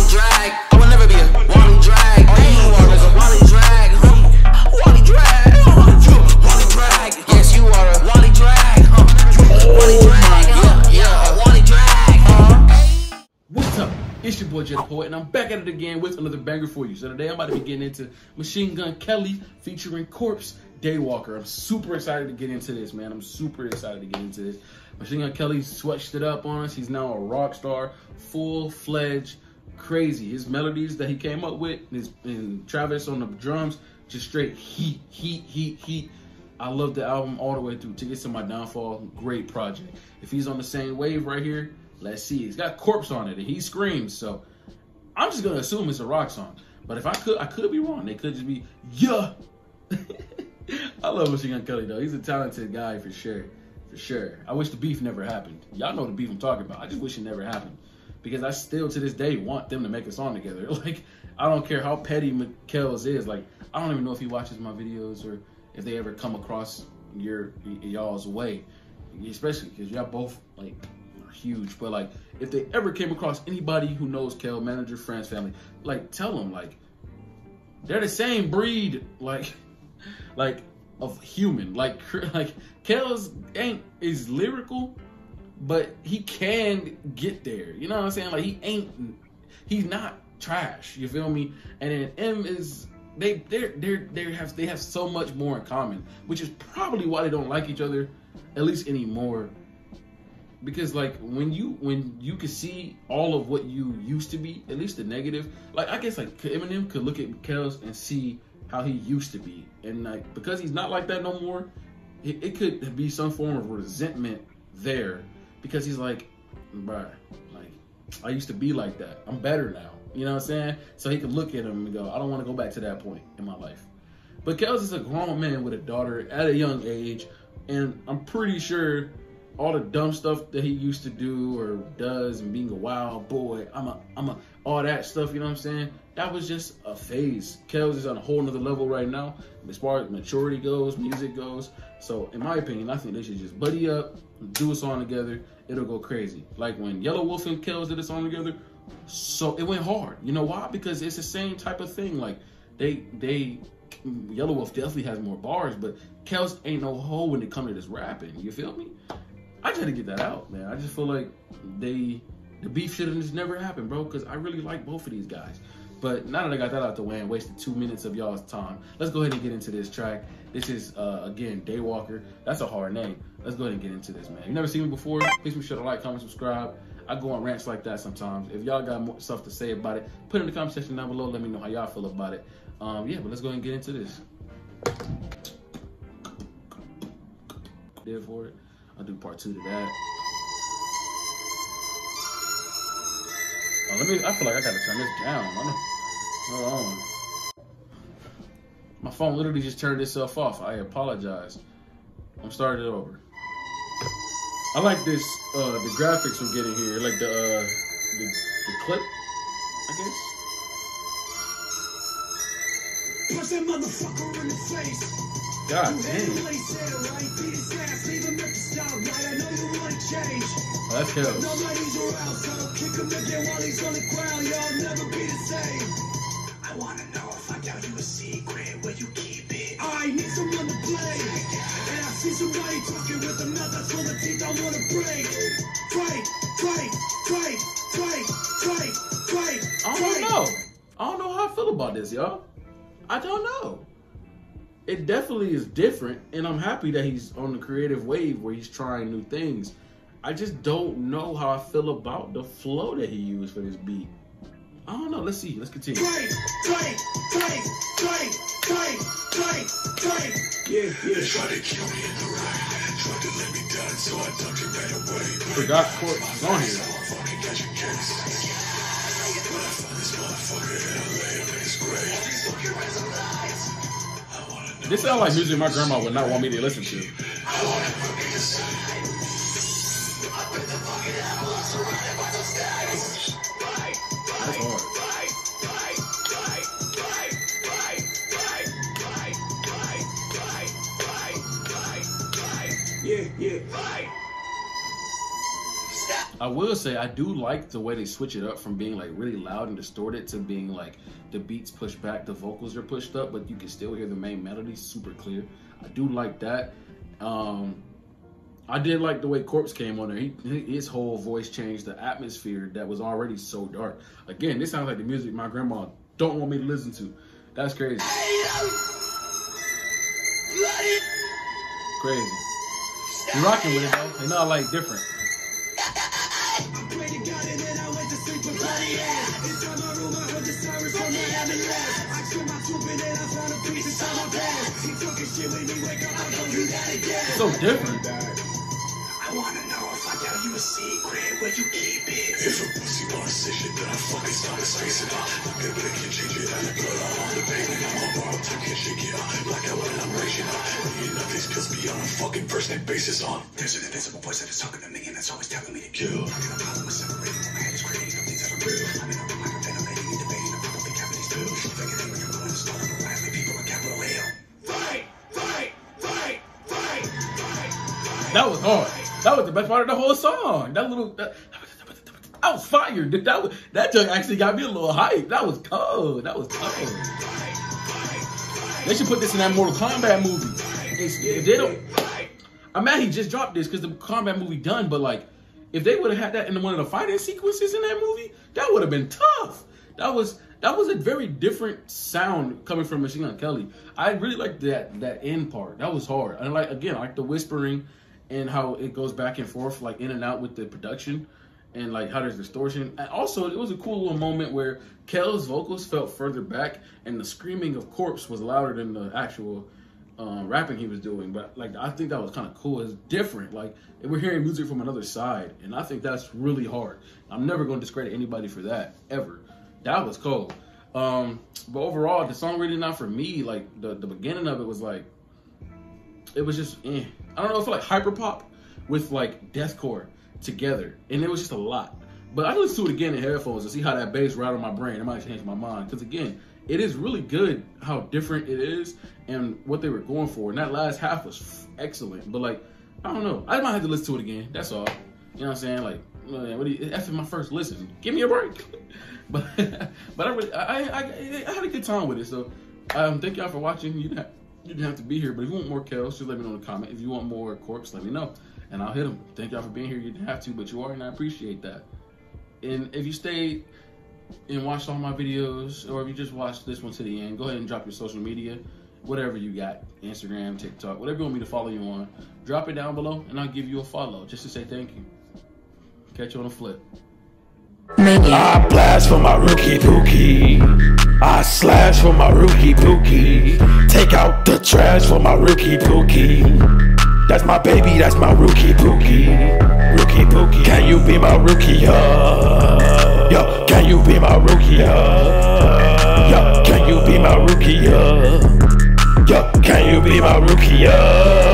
Wally drag. I will never be a Wally drag. All you are is a Wally drag. Wally drag. Wally drag. Yes, you are a Wally drag. Wally drag. Yeah, a Wally drag. What's up? It's your boy Jay the Poet, and I'm back at it again with another banger for you. So today I'm about to be getting into Machine Gun Kelly featuring Corpse, DayWalker. I'm super excited to get into this, man. I'm super excited to get into this. Machine Gun Kelly switched it up on us. He's now a rock star, full-fledged, crazy. His melodies that he came up with, and Travis on the drums, just straight heat. I love the album all the way through. Tickets to My Downfall, great project. If he's on the same wave right here, let's see. It's got Corpse on it, and he screams. So I'm just gonna assume it's a rock song. But if I could be wrong. They could just be yeah. I love Machine Gun Kelly though. He's a talented guy for sure. For sure. I wish the beef never happened. Y'all know the beef I'm talking about. I just wish it never happened. Because I still to this day want them to make a song together. Like, I don't care how petty Kells is. Like, I don't even know if he watches my videos or if they ever come across y'all's way. Especially because y'all both like huge. But like, if they ever came across anybody who knows Kel, manager, friends, family, like, tell them like they're the same breed, like of human. Like Kells is lyrical, but he can get there. You know what I'm saying? Like, he's not trash. You feel me? And then M is they have so much more in common, which is probably why they don't like each other, at least anymore. Because like when you can see all of what you used to be, at least the negative. Like, I guess like Eminem could look at Kells and see how he used to be, and like because he's not like that no more, it could be some form of resentment there, because he's like, bruh, like, I used to be like that. I'm better now. You know what I'm saying? So he could look at him and go, I don't want to go back to that point in my life. But Kells is a grown man with a daughter at a young age, and I'm pretty sure all the dumb stuff that he used to do or does, and being a wild boy, all that stuff, you know what I'm saying? That was just a phase. Kells is on a whole nother level right now, as far as maturity goes, music goes. So in my opinion, I think they should just buddy up, do a song together. It'll go crazy. Like when Yellow Wolf and Kells did a song together, so it went hard. You know why? Because it's the same type of thing. Like Yellow Wolf definitely has more bars, but Kells ain't no hoe when it comes to this rapping. You feel me? I just had to get that out, man. I just feel like the beef should have just never happened, bro, because I really like both of these guys. But now that I got that out the way and wasted 2 minutes of y'all's time, let's go ahead and get into this track. This is, again, DayWalker. That's a hard name. Let's go ahead and get into this, man. If you never seen me before, please be sure to like, comment, subscribe. I go on rants like that sometimes. If y'all got more stuff to say about it, put it in the comment section down below. Let me know how y'all feel about it. Yeah, but let's go ahead and get into this. There for it. I'll do part 2 to that. Oh, I feel like I gotta turn this down. Hold on. My phone literally just turned itself off. I apologize. I'm starting it over. I like this, the graphics we're getting here, like the clip, I guess. Punch that motherfucker in the face. God damn. Oh, that's Kells. Nobody's around, so kick him again while he's on the ground. Y'all never be the same. I wanna know if I tell you a secret, where you keep it. I need someone to play. And I see somebody talking with a mouth that's full of teeth I wanna break. Fight. I don't know. I don't know how I feel about this, y'all. I don't know. It definitely is different, and I'm happy that he's on the creative wave where he's trying new things. I just don't know how I feel about the flow that he used for this beat. I don't know. Let's see. Let's continue. Fight. Yeah. Try to kill me in the right. Try to let me down, so I dumped it right away. Forgot Corpse was on here. Fucking got your case. But I found this motherfucker in LA and it's great. This sounds like music my grandma would not want me to listen to. I wanna never be the same. That's hard. Yeah. I will say I do like the way they switch it up from being like really loud and distorted to being like the beats pushed back, the vocals are pushed up, but you can still hear the main melody super clear. I do like that. I did like the way Corpse came on there. His whole voice changed the atmosphere that was already so dark. Again, this sounds like the music my grandma don't want me to listen to. That's crazy. Crazy. You rocking with it though. They know I like different. So different. I wanna know if I tell you a secret, where you keep it. If a pussy bar say shit, then I fucking start to space it out. Look at it, can change it, and I put on the pavement. I'm a bar, I can shake it out. Black out when I'm raging out. Me and nothing's cause we on a fucking first name basis on. There's an invisible voice that is talking to me, and it's always telling me to kill. I'm in a problem with separating, my head is creating things that are real. I'm in a room hyperventilating and debating about the big cavity still. Figuring when you're going to start up a lively people with capital L. Fight, fight, fight, fight, fight. That was hard. That was the best part of the whole song. That was fire. That joke actually got me a little hype. That was cold. That was cold. They should put this in that Mortal Kombat movie. If they don't, I'm mad he just dropped this because the Kombat movie done. But like, if they would have had that in one of the fighting sequences in that movie, that would have been tough. That was a very different sound coming from Machine Gun Kelly. I really liked that end part. That was hard. And like again, I like the whispering and how it goes back and forth, like in and out with the production, and like how there's distortion. And also, it was a cool little moment where Kel's vocals felt further back, and the screaming of Corpse was louder than the actual rapping he was doing. But like, I think that was kind of cool. It's different. Like we're hearing music from another side, and I think that's really hard. I'm never going to discredit anybody for that ever. That was cool. But overall, the song really not for me. Like the beginning of it was like, it was just, I don't know, it felt like hyperpop with like deathcore together, and it was just a lot. But I listened to it again in headphones to see how that bass rattled my brain. It might change my mind, because again, it is really good how different it is and what they were going for. And that last half was excellent. But like, I don't know, I might have to listen to it again. That's all. You know what I'm saying? Like, after my first listen, give me a break. but I had a good time with it. So thank y'all for watching. You didn't have to be here, but if you want more Kels, just let me know in the comment. If you want more Corpse, let me know, and I'll hit them. Thank y'all for being here. You didn't have to, but you are, and I appreciate that. And if you stayed and watched all my videos, or if you just watched this one to the end, go ahead and drop your social media, whatever you got, Instagram, TikTok, whatever you want me to follow you on, drop it down below, and I'll give you a follow just to say thank you. Catch you on the flip. I blast for my rookie pookie. I slash for my rookie pookie. Take out the trash for my rookie pookie. That's my baby, that's my rookie pookie. Rookie pookie. Can you be my rookie? Yo, can you be my rookie? Yo, can you be my rookie? Yo, can you be my rookie?